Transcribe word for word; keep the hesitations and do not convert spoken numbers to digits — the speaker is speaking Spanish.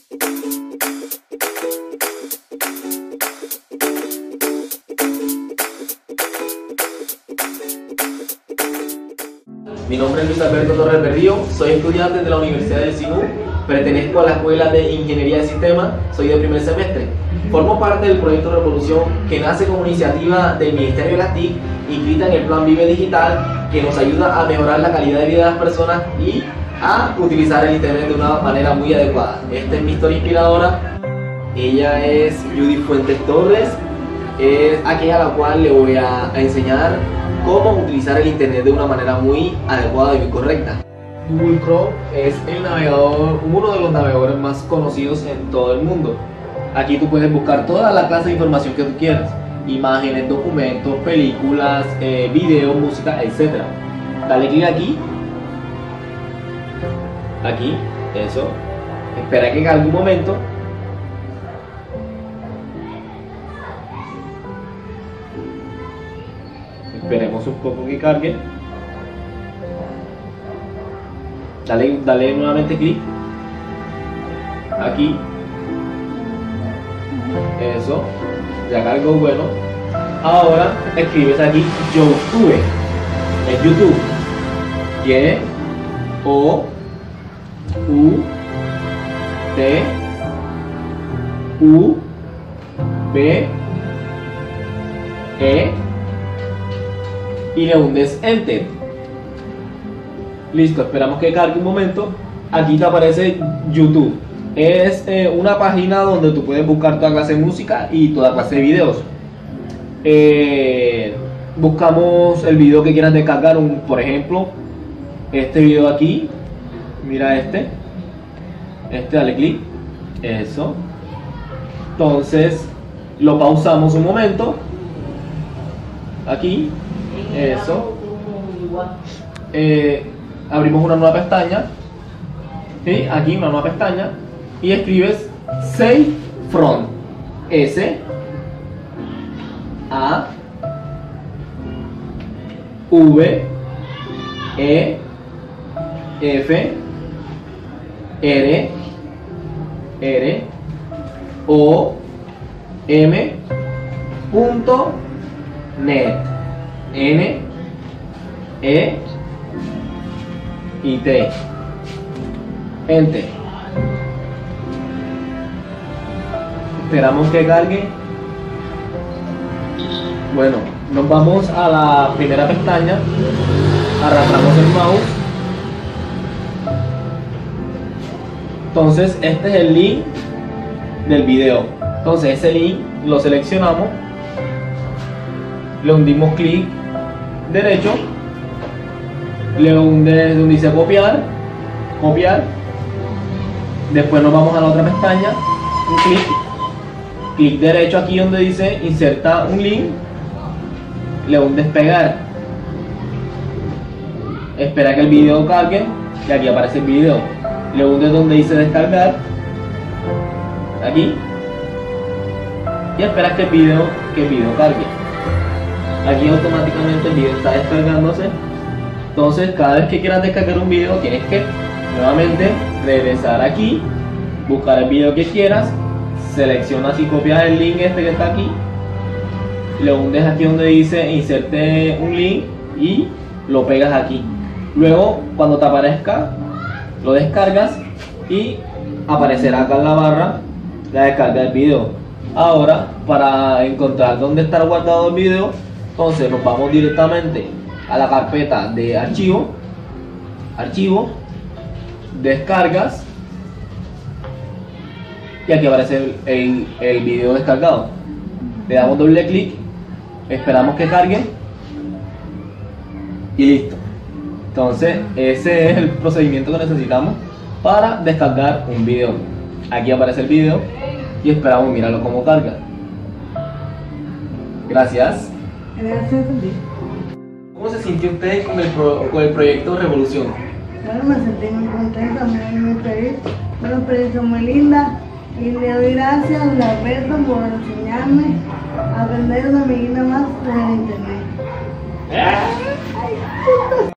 Mi nombre es Luis Alberto Torres Verdillo, soy estudiante de la Universidad del SINU, pertenezco a la Escuela de Ingeniería de Sistemas, soy de primer semestre. Formo parte del proyecto Revolución, que nace como iniciativa del Ministerio de las T I C, inscrita en el Plan Vive Digital, que nos ayuda a mejorar la calidad de vida de las personas y a utilizar el Internet de una manera muy adecuada. Esta es mi historia inspiradora. Ella es Judy Fuentes Torres, es aquella a la cual le voy a enseñar cómo utilizar el Internet de una manera muy adecuada y muy correcta. Google Chrome es el navegador, uno de los navegadores más conocidos en todo el mundo. Aquí tú puedes buscar toda la clase de información que tú quieras: imágenes, documentos, películas, eh, videos, música, etcétera. Dale clic aquí. Aquí, eso. Espera que cargue un momento. Esperemos un poco que cargue. Dale, dale nuevamente clic. Aquí. Eso. Ya cargó, bueno. Ahora escribes aquí YouTube. Es YouTube. Y O U T U B E y le hundes Enter. Listo, esperamos que cargue un momento. Aquí te aparece YouTube. Es eh, una página donde tú puedes buscar toda clase de música y toda clase de videos. Eh, buscamos el video que quieras descargar, un, por ejemplo, este video aquí. Mira este. Este, dale clic. Eso. Entonces, lo pausamos un momento. Aquí. Eso. Eh, abrimos una nueva pestaña. ¿Sí? Aquí una nueva pestaña. Y escribes Save From. S A V E F R R O M punto net. N E y T. Enter. Esperamos que cargue. Bueno, nos vamos a la primera pestaña. Arrastramos el mouse. Entonces este es el link del video. Entonces ese link lo seleccionamos, le hundimos clic derecho, le hunde donde dice copiar, copiar. Después nos vamos a la otra pestaña, un clic, clic derecho aquí donde dice inserta un link, le hundes pegar. Espera que el video cargue y aquí aparece el video. Le hundes donde dice descargar, aquí, y esperas que el video, que el video cargue. Aquí automáticamente el video está descargándose. Entonces cada vez que quieras descargar un video tienes que nuevamente regresar aquí, buscar el video que quieras, seleccionas y copias el link este que está aquí, le hundes aquí donde dice inserte un link y lo pegas aquí. Luego cuando te aparezca lo descargas y aparecerá acá en la barra la descarga del video. Ahora, para encontrar dónde está guardado el video, entonces nos vamos directamente a la carpeta de archivo, archivo, descargas, y aquí aparece el, el, el video descargado. Le damos doble clic, esperamos que cargue y listo. Entonces ese es el procedimiento que necesitamos para descargar un video. Aquí aparece el video y esperamos mirarlo cómo carga. Gracias. Gracias. ¿Cómo se sintió usted con el, pro, con el proyecto Revolución? Bueno, me sentí muy contenta, muy, muy feliz. Una experiencia muy linda y le doy gracias a Alberto por enseñarme a aprender una medida más del internet. ¿Eh? Ay,